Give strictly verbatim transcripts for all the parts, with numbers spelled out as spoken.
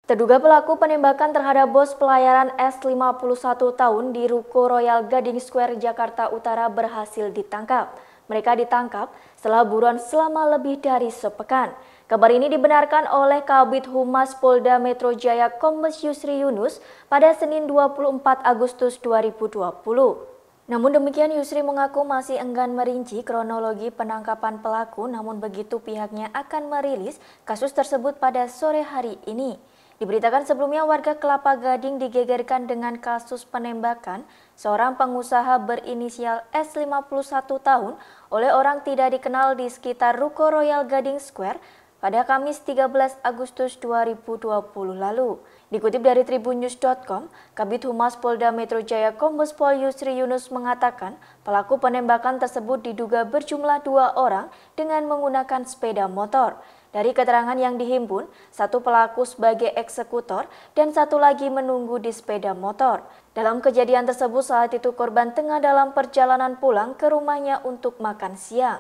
Terduga pelaku penembakan terhadap bos pelayaran S lima puluh satu tahun di Ruko Royal Gading Square, Jakarta Utara berhasil ditangkap. Mereka ditangkap setelah buruan selama lebih dari sepekan. Kabar ini dibenarkan oleh Kabid Humas Polda Metro Jaya Kombes Yusri Yunus pada Senin dua puluh empat Agustus dua ribu dua puluh. Namun demikian, Yusri mengaku masih enggan merinci kronologi penangkapan pelaku, namun begitu pihaknya akan merilis kasus tersebut pada sore hari ini. Diberitakan sebelumnya warga Kelapa Gading digegerkan dengan kasus penembakan seorang pengusaha berinisial S lima puluh satu tahun oleh orang tidak dikenal di sekitar Ruko Royal Gading Square pada Kamis tiga belas Agustus dua ribu dua puluh lalu. Dikutip dari tribunnews dot com, Kabid Humas Polda Metro Jaya Kombes Pol Yusri Yunus mengatakan pelaku penembakan tersebut diduga berjumlah dua orang dengan menggunakan sepeda motor. Dari keterangan yang dihimpun, satu pelaku sebagai eksekutor dan satu lagi menunggu di sepeda motor. Dalam kejadian tersebut saat itu korban tengah dalam perjalanan pulang ke rumahnya untuk makan siang.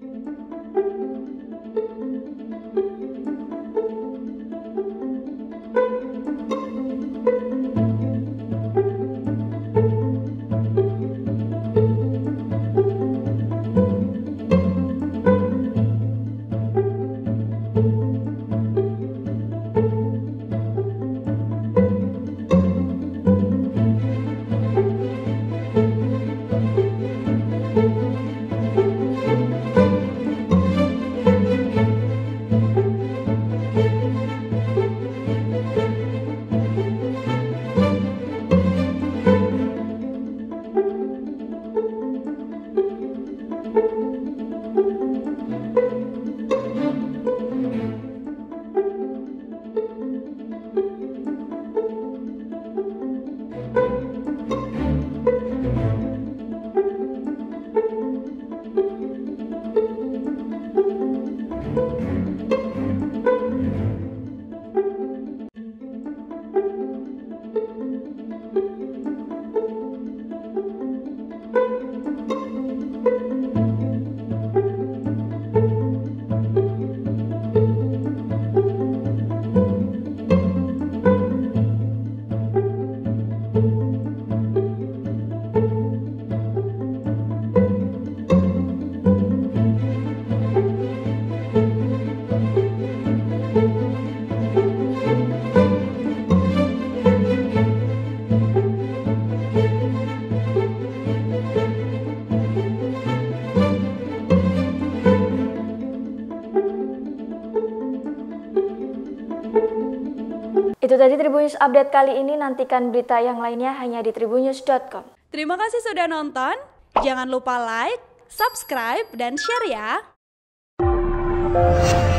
Itu tadi Tribunnews Update kali ini, nantikan berita yang lainnya hanya di tribunnews dot com. Terima kasih sudah nonton, jangan lupa like, subscribe, dan share ya!